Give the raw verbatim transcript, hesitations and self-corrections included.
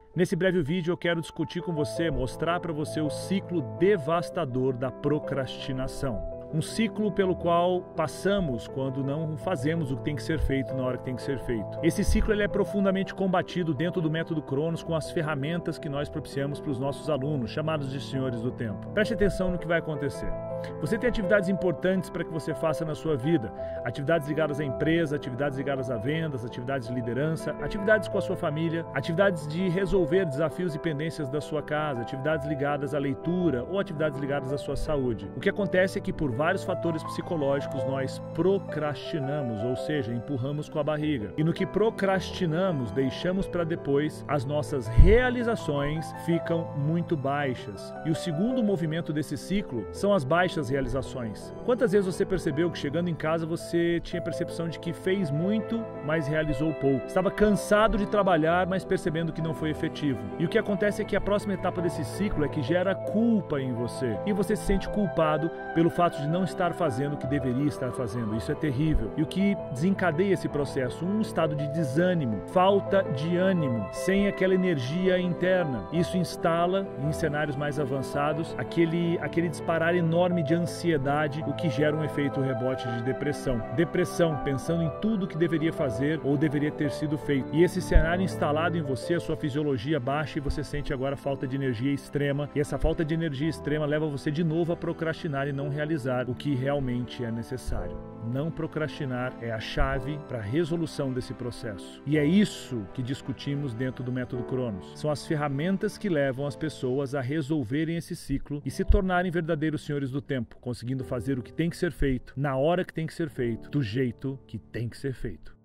Nesse breve vídeo eu quero discutir com você, mostrar para você o ciclo devastador da procrastinação. Um ciclo pelo qual passamos quando não fazemos o que tem que ser feito na hora que tem que ser feito. Esse ciclo ele é profundamente combatido dentro do método Cronos com as ferramentas que nós propiciamos para os nossos alunos, chamados de senhores do tempo. Preste atenção no que vai acontecer. Você tem atividades importantes para que você faça na sua vida. Atividades ligadas à empresa, atividades ligadas a vendas, atividades de liderança, atividades com a sua família, atividades de resolver desafios e pendências da sua casa, atividades ligadas à leitura ou atividades ligadas à sua saúde. O que acontece é que por vários fatores psicológicos nós procrastinamos, ou seja, empurramos com a barriga. E no que procrastinamos, deixamos para depois, as nossas realizações ficam muito baixas. E o segundo movimento desse ciclo são as baixas realizações. Quantas vezes você percebeu que chegando em casa você tinha a percepção de que fez muito, mas realizou pouco? Estava cansado de trabalhar, mas percebendo que não foi efetivo. E o que acontece é que a próxima etapa desse ciclo é que gera culpa em você. E você se sente culpado pelo fato de não estar fazendo o que deveria estar fazendo. Isso é terrível. E o que desencadeia esse processo? Um estado de desânimo, falta de ânimo, sem aquela energia interna. Isso instala, em cenários mais avançados, aquele, aquele disparar enorme de ansiedade, o que gera um efeito rebote de depressão. Depressão, pensando em tudo que deveria fazer ou deveria ter sido feito. E esse cenário instalado em você, a sua fisiologia baixa e você sente agora falta de energia extrema. E essa falta de energia extrema leva você de novo a procrastinar e não realizar o que realmente é necessário. Não procrastinar é a chave para a resolução desse processo. E é isso que discutimos dentro do método Cronos. São as ferramentas que levam as pessoas a resolverem esse ciclo e se tornarem verdadeiros senhores do tempo, conseguindo fazer o que tem que ser feito, na hora que tem que ser feito, do jeito que tem que ser feito.